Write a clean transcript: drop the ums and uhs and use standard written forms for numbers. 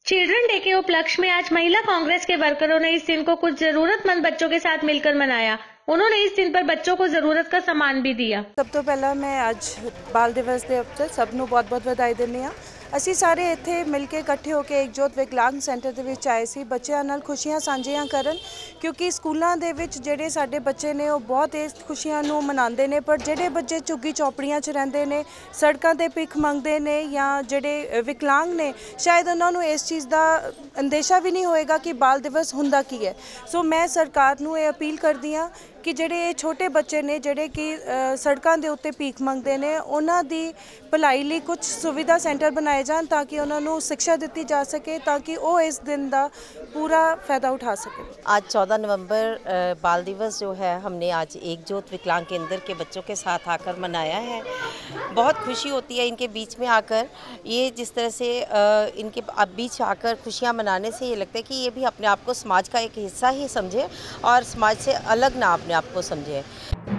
Children day के उपलक्ष्य में आज महिला कांग्रेस के वर्करों ने इस दिन को कुछ जरूरतमंद बच्चों के साथ मिलकर मनाया। उन्होंने इस दिन पर बच्चों को जरूरत का सामान भी दिया। सब तो पहला मैं आज बाल दिवस के अवसर सबनों बहुत-बहुत ਵਧਾਈ ਦਿੰਦੀ ਹਾਂ। ਅਸੀਂ ਸਾਰੇ ਇੱਥੇ ਮਿਲ ਕੇ ਇਕੱਠੇ ਹੋ ਕੇ एकजुट विकलांग ਸੈਂਟਰ ਦੇ ਵਿੱਚ ਆਏ ਸੀ ਬੱਚਿਆਂ ਨਾਲ ਖੁਸ਼ੀਆਂ ਸਾਂਝੀਆਂ ਕਰਨ, ਕਿਉਂਕਿ ਸਕੂਲਾਂ ਦੇ ਵਿੱਚ ਜਿਹੜੇ ਸਾਡੇ ਬੱਚੇ ਨੇ ਉਹ ਬਹੁਤ ਇਸ ਖੁਸ਼ੀਆਂ ਨੂੰ ਮਨਾਉਂਦੇ ਨੇ, ਪਰ ਜਿਹੜੇ ਬੱਚੇ ਝੁੱਗੀ ਚੌਪੜੀਆਂ 'ਚ ਰਹਿੰਦੇ ਨੇ, ਸੜਕਾਂ ਤੇ ਭਿੱਖ ਮੰਗਦੇ ਨੇ ਜਾਂ ਜਿਹੜੇ ਵਿਕਲਾਂਗ ਨੇ, ਸ਼ਾਇਦ ਉਹਨਾਂ ਨੂੰ ਇਸ ਚੀਜ਼ ਦਾ ਅੰਦੇਸ਼ਾ ਵੀ ਨਹੀਂ ਹੋਏਗਾ ਕਿ ਬਾਲ ਦਿਵਸ ਹੁੰਦਾ ਕੀ ਹੈ। ਸੋ ਮੈਂ ਸਰਕਾਰ ਨੂੰ ਇਹ ਅਪੀਲ ਕਰਦੀ ਹਾਂ कि ਜਿਹੜੇ छोटे बच्चे ने ਜਿਹੜੇ कि सड़कों के उत्ते भीख मंगते हैं उन्हों की भलाई लिए कुछ सुविधा सेंटर बनाए जान ताकि उन्होंने शिक्षा दी जा सके ताकि वो इस दिन का पूरा फ़ायदा उठा सके। आज 14 नवंबर बाल दिवस जो है हमने आज एकजुट विकलांग केंद्र के बच्चों के साथ आकर मनाया है। बहुत खुशी होती है इनके बीच में आकर, ये जिस तरह से इनके बीच आकर खुशियाँ मनाने से ये लगता है कि ये भी अपने आप को समाज का एक हिस्सा ही समझे और समाज से अलग ना अपने आप को समझे।